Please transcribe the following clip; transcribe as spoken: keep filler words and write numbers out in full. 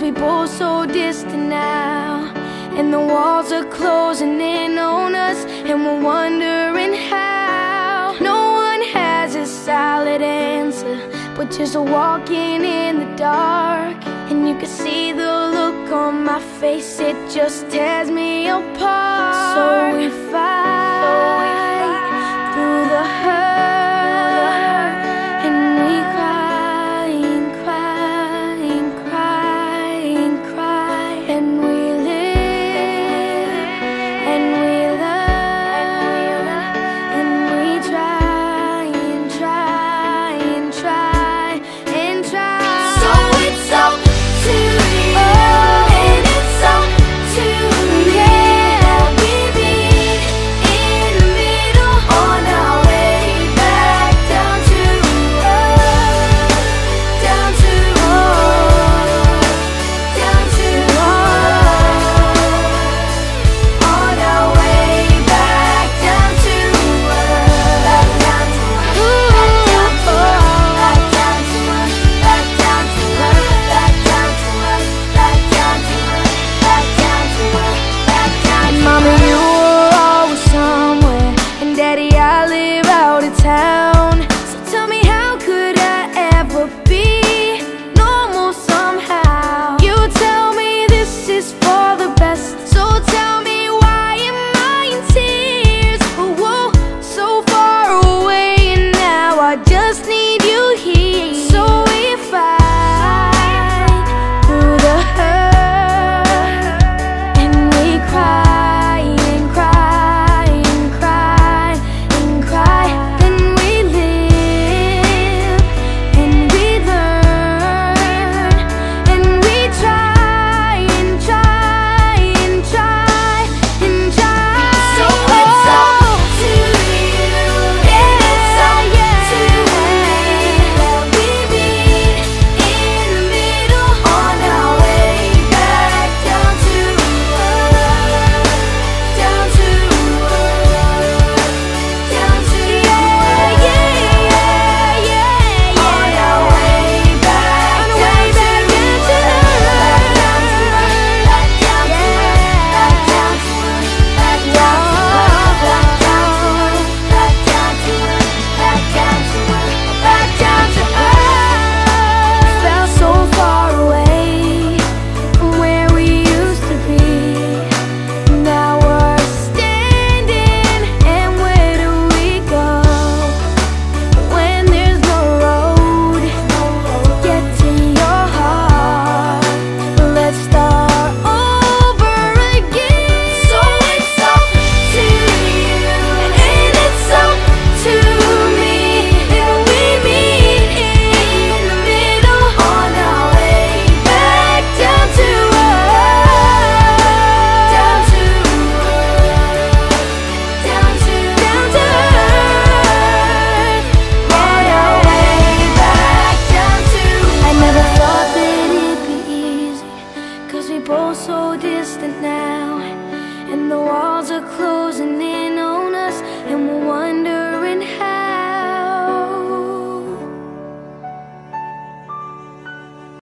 we both so distant now, and the walls are closing in on us, and we're wondering how. No one has a solid answer, but just walking in the dark. And you can see the look on my face, it just tears me apart. So we fight, so we fight through the hurt,